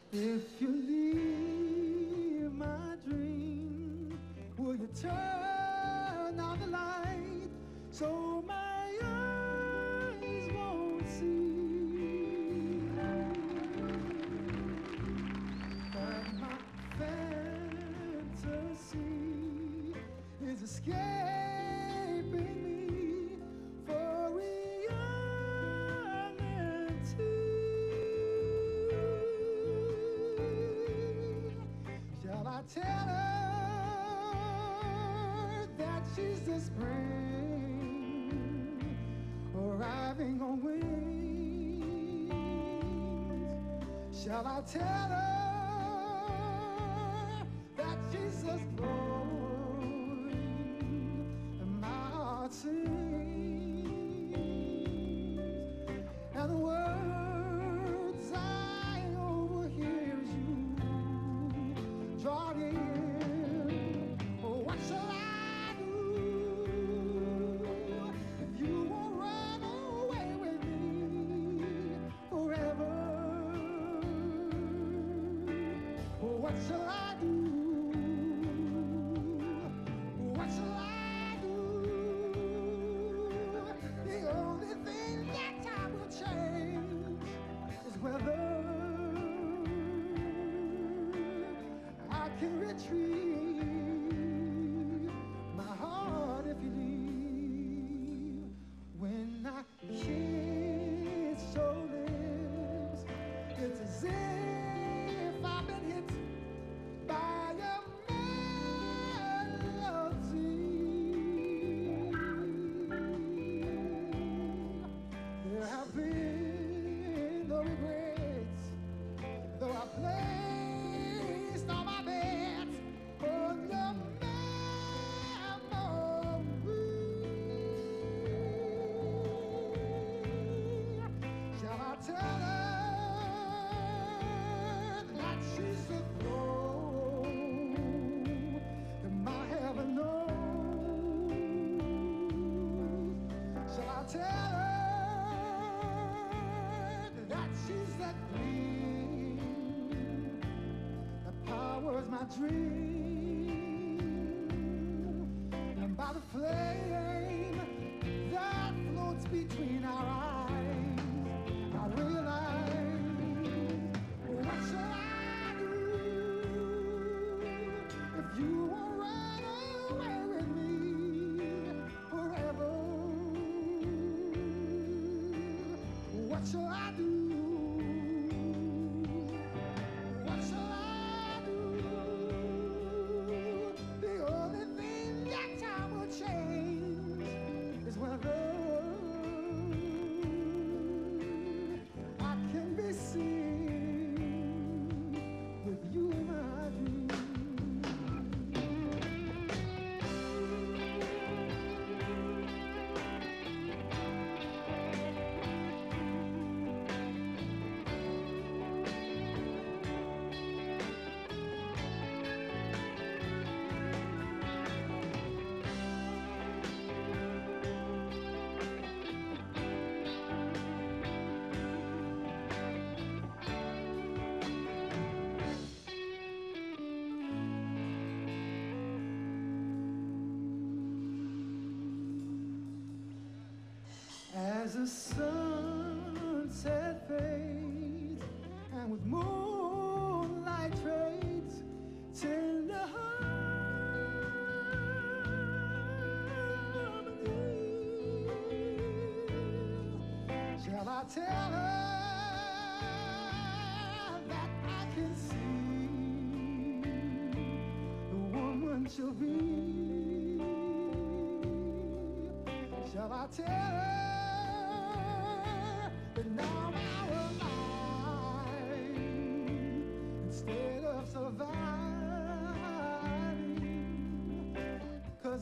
If you leave my dream, will you turn on the light so my eyes won't see that my fantasy is escaping me for reality? Shall I tell her that she's the spring arriving on wings? Shall I tell her that she's just blowing and my heart sings, and the words I overhear is you drawn in. Oh, what shall I do if you won't run away with me forever? Oh, what shall I do? What shall I do? The only thing that time will change is whether I can retrieve my heart if you leave. When I kiss your lips, it's as if I've been hit by a melody. There have been no regrets, though I placed all my bets on your memory. Shall I tell her that she's the throne that my heaven knows? Shall I tell her that she's that gleam that powers my dream, and by the flame that floats between our eyes, I realize, what shall I do if you won't run away with me forever? What shall I do? What shall I do? The only thing that time will change is whether I can be seen with you in my dreams. As the sunset fades and with moonlight trades tender harmony, shall I tell her that I can see the woman she'll be? Shall I tell her that now I'm alive instead of surviving? 'Cause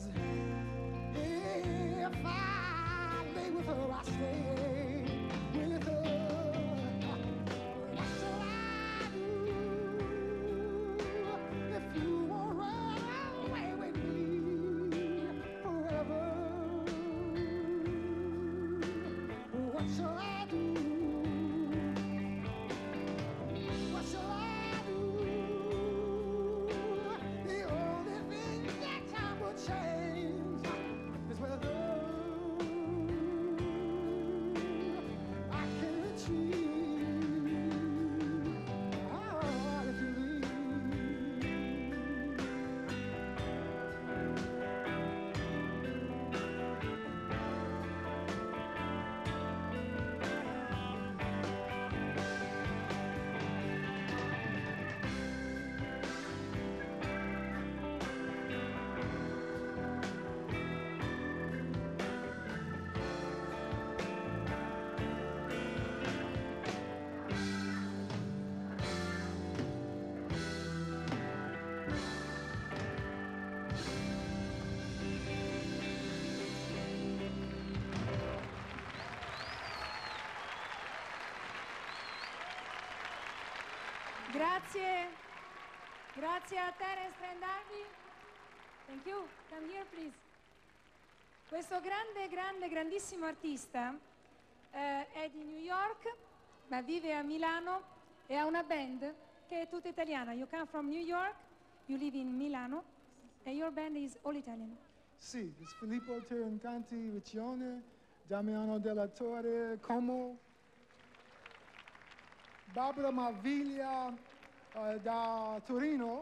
if I lay with her, I stay with her. What shall I do if you won't run away with me forever? Grazie, grazie a Terence, Trent, ARBY. Thank you, come here please. Questo grandissimo artista è di New York, ma vive a Milano e ha una band che è tutta italiana. You come from New York, you live in Milano, and your band is all Italian. Sì, it's Filippo Terencanti, Riccione, Damiano Della Torre, Como, Barbara Maviglia da Torino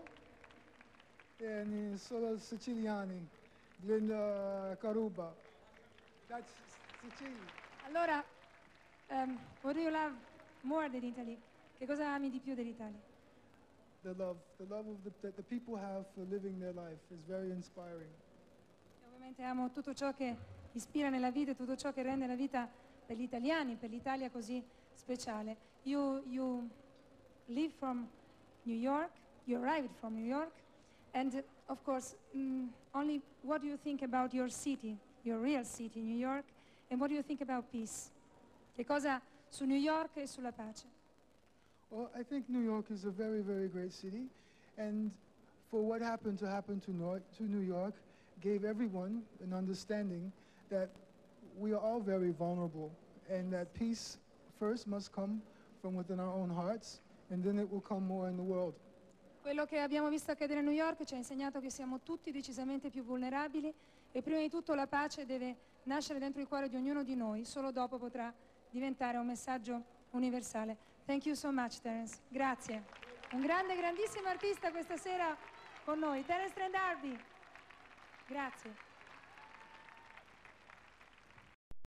e solo siciliani, Linda Caruba. That's Sicily. Allora, what do you love more than Italy? Che cosa ami di più dell'Italia? The love that the people have for living their life is very inspiring. Ovviamente amo tutto ciò che ispira nella vita e tutto ciò che rende la vita per gli italiani, per l'Italia così speciale. You live from New York, you arrived from New York, and of course, only what do you think about your city, your real city, New York, and what do you think about peace? Che cosa su New York e sulla pace? Well, I think New York is a very, very great city, and for what happened to New York gave everyone an understanding that we are all very vulnerable, and that peace first must come from within our own hearts, and then it will come more in the world. Quello che abbiamo visto accadere a New York ci ha insegnato che siamo tutti decisamente più vulnerabili e prima di tutto la pace deve nascere dentro il cuore di ognuno di noi, solo dopo potrà diventare un messaggio universale. Thank you so much, Terence. Grazie. Un grandissimo artista questa sera con noi, Terence, Trent, ARBY. Grazie.